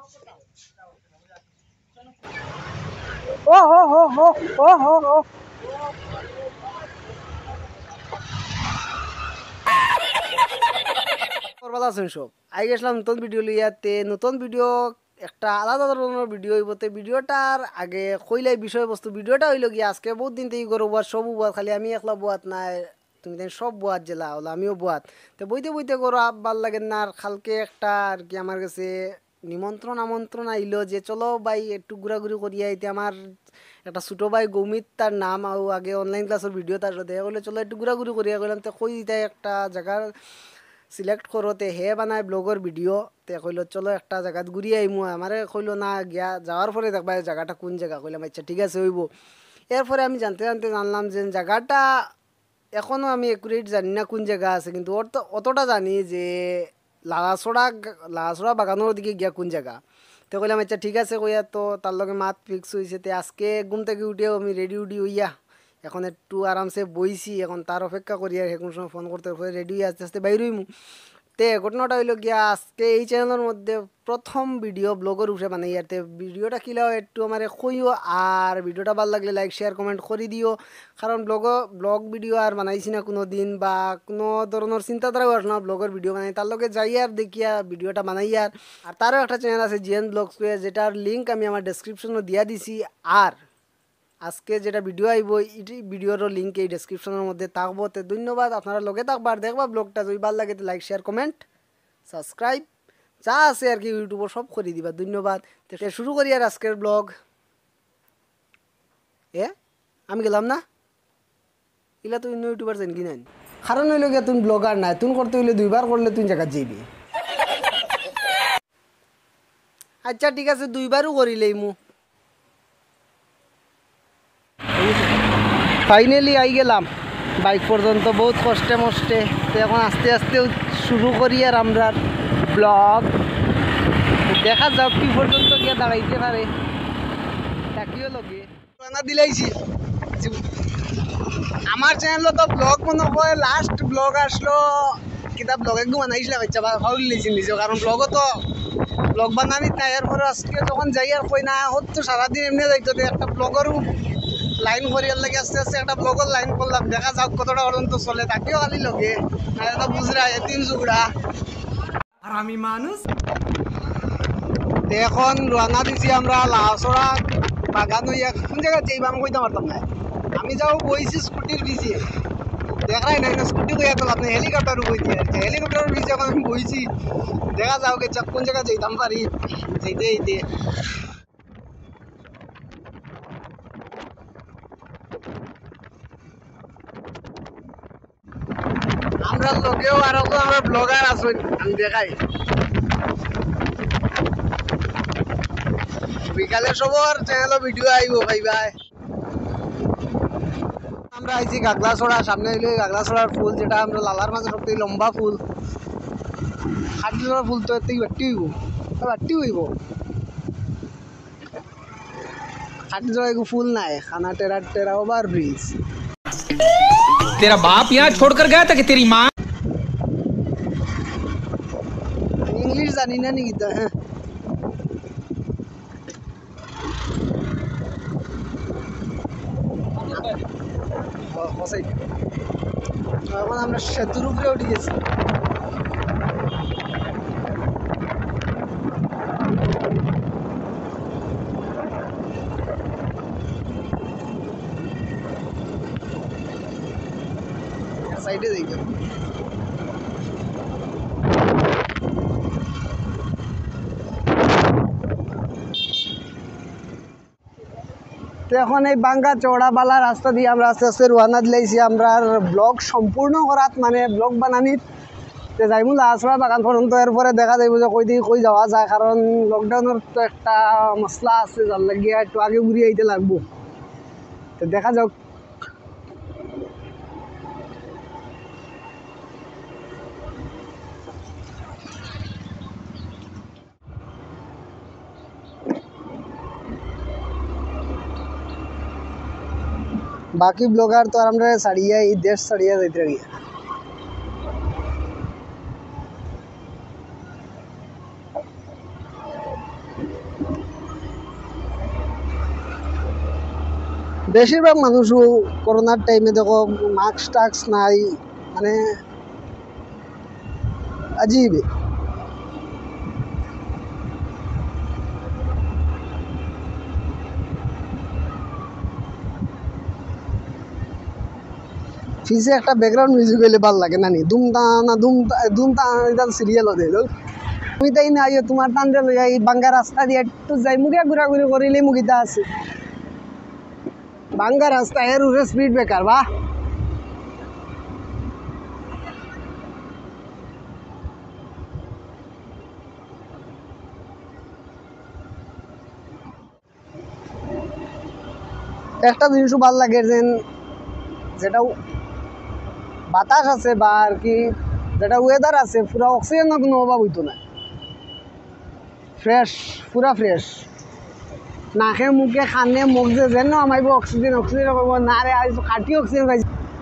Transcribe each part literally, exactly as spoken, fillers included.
ও হো হো হো ও হো হো ভালো আছেন সব। আই গেছিলাম নতুন ভিডিও লিয়াতে। নতুন ভিডিও একটা আলাদা ধরনের ভিডিও হইবতে। ভিডিওটার আগে কইলাই বিষয়বস্তু ভিডিওটা হইল গিয়ে আজকে বহুত দিন থেকে গরু বুয়াত সব বুয়াত, খালি আমি একলা বুয়াত নাই, তুমি দেন সব বুয়াত জেলা হলো আমিও বুয়াত। তো বইতে বইতে গরু ভাল লাগে না। আর কালকে একটা আর কি আমার কাছে নিমন্ত্রণ আমন্ত্রণ আইলো যে চলো ভাই একটু ঘোরাঘুরি করিয়া আইতে। আমার একটা ছোটো ভাই গৌমিত তার নাম, আর আগে অনলাইন ক্লাসের ভিডিও তার সাথে বলে চলো একটু ঘোরাঘুরি করিয়া গেলাম। তো কই দিতে একটা জায়গার সিলেক্ট করোতে হে বানায় ব্লগের ভিডিও। তে কইলো চলো একটা জায়গাত ঘুরি আইমু। আমারে কইলো না গিয়া যাওয়ার পরে দেখবা জায়গাটা কোন জায়গা। কইলাম আচ্ছা ঠিক আছে হইব। এরপরে আমি জানতে জানতে জানলাম যে জায়গাটা এখনও আমি একুরেট জানি না কোন জায়গা আছে, কিন্তু ওর তো অতটা জানি যে লালাছড়া লালাছড়া বাগানোর দিকে গিয়া কোন জায়গা। তো কইলাম আচ্ছা ঠিক আছে কইয়া তো তার লগে মাত ফিক্স হয়েছে। তে আজকে ঘুম থেকে উঠেও আমি রেডি উডি হইয়া এখন একটু আরামসে বইছি, এখন তার অপেক্ষা করি আর এখন সময় ফোন করতে রেডি হয়ে আস্তে আস্তে বাইর হইমু। তে ঘটনাটা হইল গিয়া আজকে এই চ্যানেলের মধ্যে প্রথম ভিডিও ব্লগের উপরে বানাই। আর তে ভিডিওটা কিলাও একটু আমার কইও, আর ভিডিওটা ভালো লাগলে লাইক শেয়ার কমেন্ট করে দিও। কারণ ব্লগ ব্লগ ভিডিও আর বানাইছি না কোনো দিন, বা কোনো ধরনের চিন্তাধারাও আসে না ব্লগের ভিডিও বানাই। তার লগে যাই আর দেখিয়া ভিডিওটা বানাই। আর আর তারও একটা চ্যানেল আছে জিএন ব্লগস, যেটার লিঙ্ক আমি আমার ডেসক্রিপশনে দিয়া দিছি। আর আজকে যেটা ভিডিও আইব এটি ভিডিওর লিঙ্ক এই ডেসক্রিপশনের মধ্যে থাকবো। তো ধন্যবাদ, আপনারা লগে থাকবা আর দেখবা ব্লগটা যদি ভালো লাগে লাইক শেয়ার কমেন্ট সাবস্ক্রাইব যা আছে আর কি ইউটিউবে সব করে দিবা। ধন্যবাদ। তো শুরু করি আর আজকের ব্লগ। এ আমি গেলাম না, এগুলা তুই ইউটিউবার চেন কি নাই, কারণ হইল গিয়া তুমি ব্লগার নাই, তুমি করতে হইলে দুইবার করলে তুই জায়গা যাইবি। আচ্ছা ঠিক আছে দুইবারও করিলেই মু। ফাইনালি আই গেলাম বাইক পর্যন্ত বহুত কষ্টে মষ্টে। তো এখন আস্তে আস্তে শুরু করি আর আমরা ব্লগ। দেখা যাক কি পর্যন্ত গিয়ে দাঁড়াইতে পারে। তাকিও লগে রানা দিলাইছি। আমার চ্যানেলে তো ব্লগ মনে হয় লাস্ট ব্লগ আসলো কিতাব ব্লগ একদম বানাইছিলাম। ইচ্ছা ভালো লিখছি নিজে, কারণ ব্লগও তো ব্লগ বানানিত নাই। এরপরে আজকে যখন যাই আর কই না হতো সারাদিন এমনি যাইতো, একটা ব্লগেরও লাইন করিয়ার লাগে আস্তে আস্তে একটা ব্লগের লাইন করলাম। দেখা যাক কতটা পর্যন্ত চলে, তাকেও খালি লগে না তো বুঝরা এতিম জুগড়া আর আমি মানুষ। এখন রানা দিছি আমরা লাছড়া বাগান হইয়া কোন জায়গায় যাইবা আমি কইতে পারতাম না। আমি যাও বইছি স্কুটির পিছিয়ে, দেখাই নাই না স্কুটি কইয়া তো আপনি হেলিকপ্টারও বইতে আছে। হেলিকপ্টারের পিছিয়ে এখন আমি বইছি, দেখা যাও গে কোন জায়গায় যাইতাম পারি যেতে যেতে। আমরা লোকেও আরো তো আমরা ব্লগার আছো, আমি দেখাই বিকালে সবার চ্যানেলে ভিডিও আইব ভাই। আমরা আইছি গাগলাছড়া, সামনে হইলে গাগলাছড়ার ফুল, যেটা আমরা লালার মাঝে সবথেকে লম্বা ফুল। খাটিজোড়ার ফুল তো এত বাট্টি হইব বাট্টি হইব খাটিজোড়া এগো ফুল নাই, খানা টেরা টেরা ওভার ব্রিজ। तेरा बाप यहाँ छोड़कर गया था कि तेरी माँ? इंग्लिश जानी ना नहीं किता है। এখন আমরা সেতুর উপরে উঠে গেছি। সাইডে দেখি তো এখন এই বাঙ্গা চওড়া বালা রাস্তা দিয়ে আমরা আস্তে আস্তে রওনা দিলাইছি আমরা ব্লগ সম্পূর্ণ করাত, মানে ব্লগ বানানিত যাইমু লাছড়া বাগান পর্যন্ত। এরপরে দেখা যাইব যে কই দিকে কই যাওয়া যায়, কারণ লকডাউনের তো একটা মশলা আছে, যার লাগিয়ে একটু আগে ঘুরিয়ে আইতে লাগবো। তো দেখা যাক। বাকি ব্লগার তো আর আমরা ছাড়িয়া এই দেশ ছাড়িয়া যাইতে গিয়া। বেশিরভাগ মানুষও করোনার টাইমে দেখো মাস্ক টাস্ক নাই, মানে আজীব। পিছে একটা ব্যাকগ্রাউন্ড মিউজিক হইলে ভালো লাগে নানি, দুমতা না দুমতা দুমতা এটা সিরিয়াল হতে তুমি তাই না আইও তোমার টানতে লইয়া এই বাঙ্গা রাস্তা দিয়ে একটু যাই মুখে ঘুরাঘুরি করিলেই মুখিতা আছে বাঙ্গা রাস্তা এর উঠে স্পিড ব্রেকার বাহ। একটা জিনিসও ভাল লাগে যে যেটা বাতাস আছে বা আর কি যেটা ওয়েদার আছে পুরা অক্সিজেনের কোনো অভাব হইতো না, ফ্রেশ পুরা ফ্রেশ। নাকে মুখে খানে মুখ যে যেন আমাইব অক্সিজেন অক্সিজেন করবো না রে আজ খাটি অক্সিজেন পাইছি।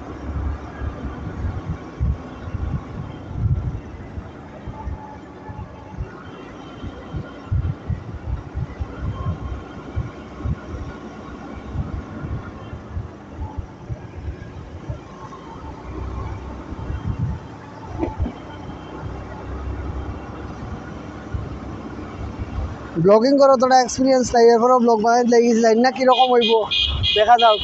ব্লগিং করো তোরা এক্সপিরিয়েন্স নাই, এরপরও ব্লগ বানাই লাগিয়েছিল না কীরকম হইব দেখা যাও।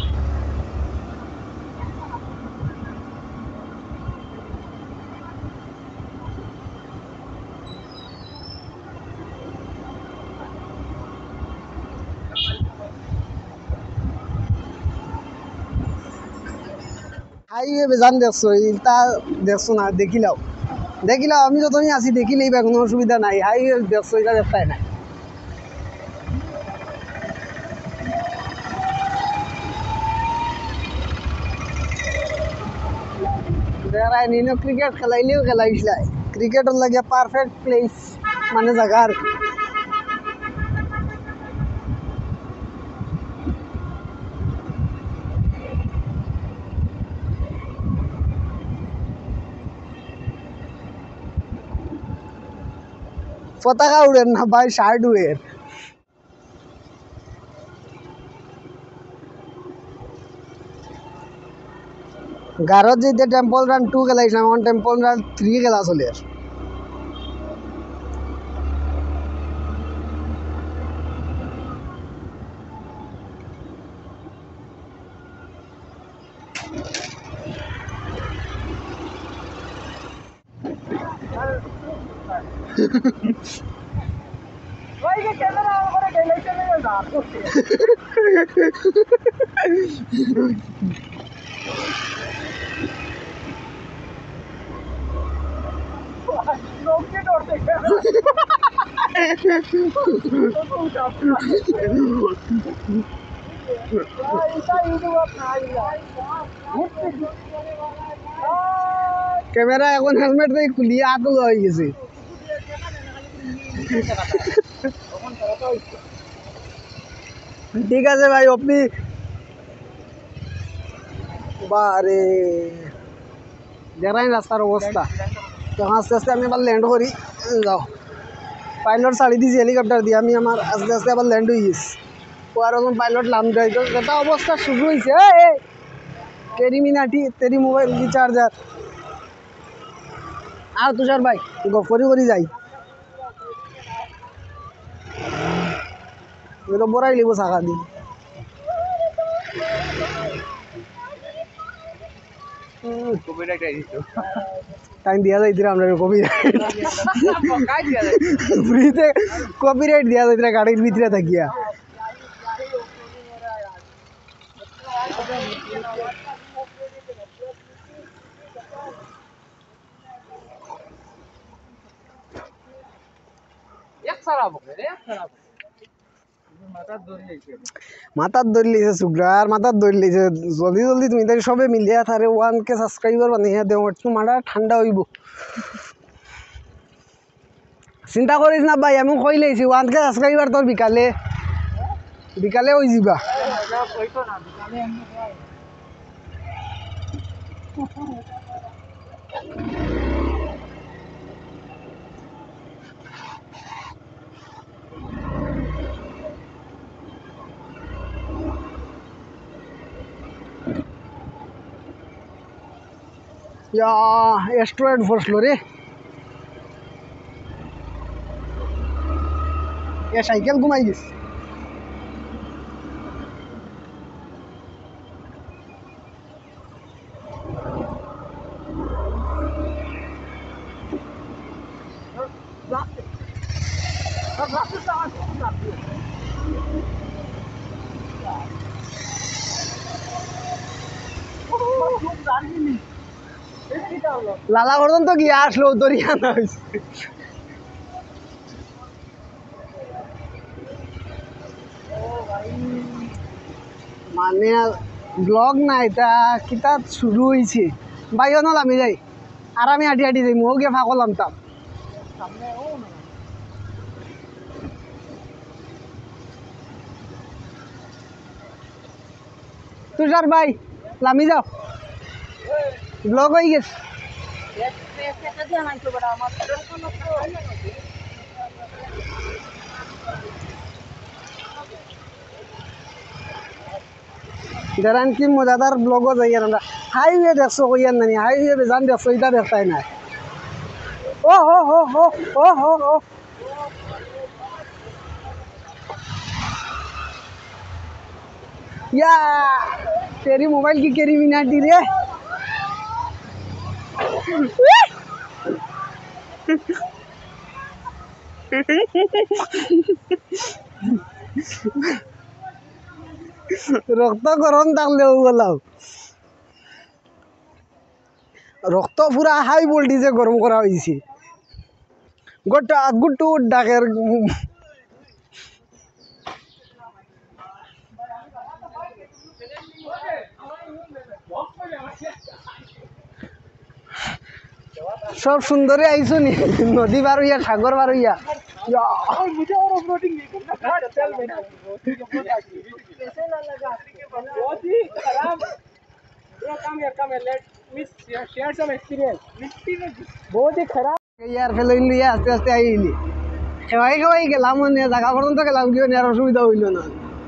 হাইওয়ে বেজান দেখছো তা দেখছো না দেখিলাও দেখিলাও আমি যতদিন আছি দেখিলেই বা কোনো অসুবিধা নাই, হাইওয়ে দেখছো এটা দেখতাই নাই। বেড়ায় নিন ক্রিকেট খেলাইলেও খেলাইছিলাই, ক্রিকেটের লাগে পারফেক্ট প্লেস মানে জায়গা আর কি। পতাকা উড়েন না ভাই, শার্ট উড়ের। গারত যেতে টেম্পল রান টু খেলাইছিলাম, এখন টেম্পল রান থ্রি খেলা চলে। ক্যামেরা এখন হেলমেট দিয়ে খুলিয়ে আতো হয়ে গেছে। ঠিক আছে ভাই, আপনি বারে দেখাই রাস্তার অবস্থা। তখন আস্তে আস্তে আমি আবার ল্যান্ড করি যাও, পাইলট ছাড়ি দিয়েছি হেলিকপ্টার দিয়ে, আমি আমার আস্তে আস্তে আবার ল্যান্ড হয়ে গেছি। আর এখন পাইলট লাম যাই তো যেটা অবস্থা শুরু হয়েছে। তেরি মিনাটি তেরি মোবাইল রিচার্জার আর তুষার ভাই গফরি করি যাই তো বড়াই লিব শাখা দি টাইম দিয়া যাইতিরা আমরা কপিরাইট ফ্রিতে কপিরাইট দিয়া যাইতিরা গাড়ির ভিতরে থাকিয়া। মাথার ধরে লিছে সুগ্রার মাথার ধরে লিছে জলদি জলদি তুমি তাই সবে মিলিয়া তারে ওয়ান কে সাবস্ক্রাইবার বানিয়ে দেও একটু মাথা ঠান্ডা হইব। চিন্তা করিস না ভাই, আমি কই লাইছি ওয়ান কে সাবস্ক্রাইবার তোর বিকালে বিকালে হয়ে যাবা। या एस्ट्रॉयड फसलो रे ये साइकेल घुमाई गई লালা পর্যন্ত গিয়ে আসলো দরিয়া না হয়েছে মানে ব্লগ না এটা কিতা শুরু হয়েছে বাইও নল আমি যাই আর আমি হাঁটি হাঁটি যাই মো গিয়ে ফাঁকলাম তাম তুষার ভাই লামি যাও ব্লগ হয়ে গেছে দেরান কি মজাদার ব্লগও যাই আমরা হাইওয়ে দেখছো কইয়ার নানি হাইওয়ে বেজান দেখছো এটা দেখতাই না ও হো হো হো ও হো হো या तेरी मोबाइल की केरी मिनाटी रे रक्त गरम थाकले गलाव रक्त पूरा हाई वोल्टेजे गरम करा हয়েছে গোটা গুটু ডাকের सब सुंदरे आईसो नी नदी पार हुई सागर पार हुई मुझे और ऑफरोडिंग नहीं करना चल बेटा कैसे ना लगा बहुत ही खराब ये काम यार काम let miss share some experience मिट्टी में बहुत ही खराब यार फेलो इन लिया आस्ते आस्ते आईली खेवाई खेवाई गेलाम ने জায়গা পর্যন্ত গেলাম কিও আর অসুবিধা হইল না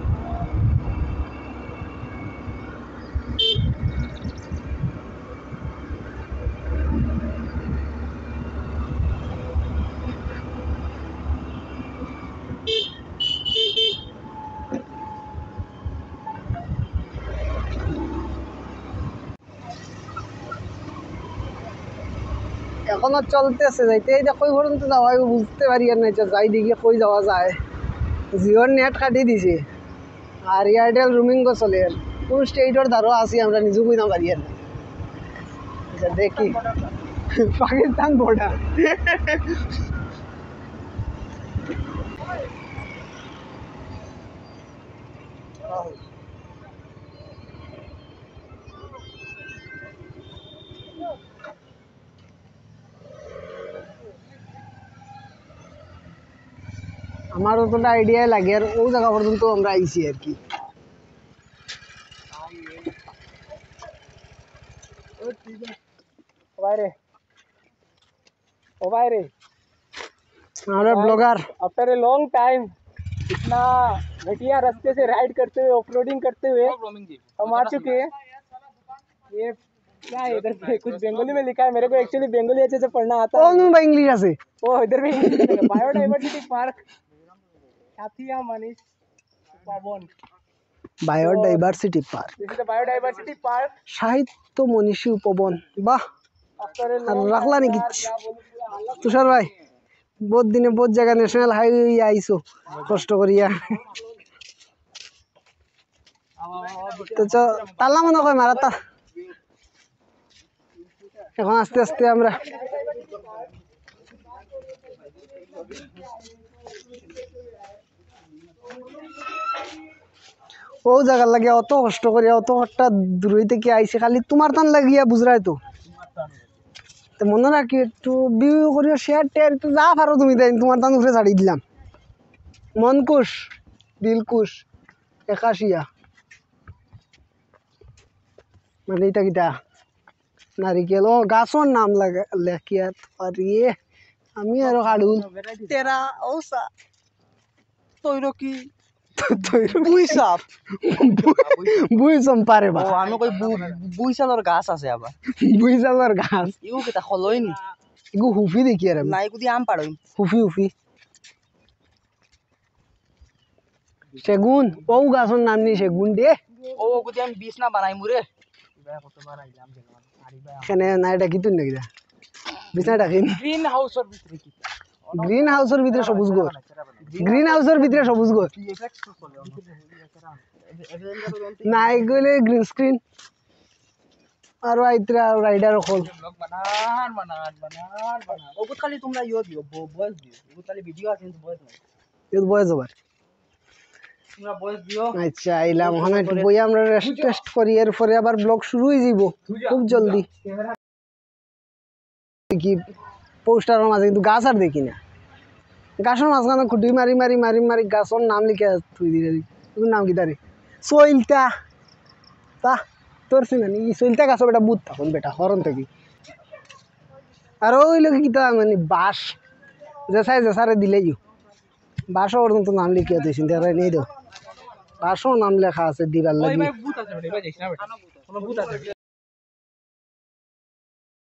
এখনো চলতেছে যাইতে এই কই পর্যন্ত যাওয়া বুঝতে পারি আর না যাই দেখি কই যাওয়া যায় জিওর নেট কাটি দিছে আর এয়ারটেল রুমিং গো চলে কোন স্টেটর ধারো আছি আমরা নিজে কই না পারি আর আচ্ছা দেখি পাকিস্তান বর্ডার আমার অতটা আইডিয়া লাগে আর ও জায়গা পর্যন্ত আমরা আইছি আর কি বাইরে ও বাইরে हमारे blogger after a long time इतना घटिया रास्ते से राइड करते हुए ऑफरोडिंग करते हुए हम आ चुके हैं ये क्या है इधर पे कुछ बंगाली में लिखा है मेरे को एक्चुअली बंगाली अच्छे से पढ़ना आता है ओ इंग्लिश से ओ इधर भी बायोडाइवर्सिटी पार्क साथिया मनीष पावन biodiversity park this is the biodiversity park Sahitya Manishi उपवन वाह রাখলা নাকি তুষার ভাই बहुत दिन बहुत जगह नेशनल हाईवे आईसो कष्ट करिया तो ताला मने कय मारा ता এখন আস্তে আস্তে আমরা ও জায়গা লাগে অত কষ্ট করিয়া অত একটা দূর হইতে কি আইছে খালি তোমার টান লাগিয়া বুঝরাই তো তো মনে রাখি একটু ভিউ করিও শেয়ার টেয়ার একটু যা পারো তুমি দেন তোমার টান উপরে ছাড়ি দিলাম মনকুশ দিলকুশ একাশিয়া মানে এটা কিটা নারিকেল ও গাছর নাম লাগা লেখিয়া পারিয়ে আমি আরো কাড়ুল तेरा औसा तोरो की বুইসাপ বুইছম পারে বা ও আমি কই বুইসালর গাছ আছে আবার বুইছালর গাছ ইউ কেটা খলই নি ইগু হুফি দেখি আর আমি নাই কুদি আম পাড়ই হুফি হুফি সেগুন ও গাছর নাম নি সেগুন দে ও কুদি আমি বিছনা বানাই মুরে এখানে না এটা কি তুই নাকি বিছানাটা কি গ্রিন হাউসের ভিতরে কি গ্রিন হাউসের ভিতরে সবুজ গর গ্রিন হাউসের ভিতরে সবুজ গর না এগুলো গ্রিন স্ক্রিন আর আইত্রা রাইডার হল বানান বানান বানান বানান ও কুদ খালি তোমরা ইও দিও বয়স দিও ও খালি ভিডিও আছে কিন্তু বয়স নাই এর বয়স আবার তোমরা বয়স দিও আচ্ছা আইলাম ওখানে একটু বই আমরা রেস্ট টেস্ট করি এরপরে আবার ব্লগ শুরু হয়ে যাব খুব জলদি কি পোস্টারের মাঝে কিন্তু গাছ আর দেখি না গাছের মাঝখানে খুঁটি মারি মারি মারি মারি গাছের নাম লিখে থুই দিয়ে তোর নাম কি তারে সইলতা তা তোর সিনানি ই সইলতা গাছের বেটা বুত তখন বেটা হরন থেকে আর ওই লোক কি তা মানে বাস জেসাই জেসারে দিলেই বাসও ওর তো নাম লিখে তুই চিন্তা করে নেই তো বাসও নাম লেখা আছে দিবার লাগি ভূত আছে বেটা যাইছ না বেটা কোনো ভূত আছে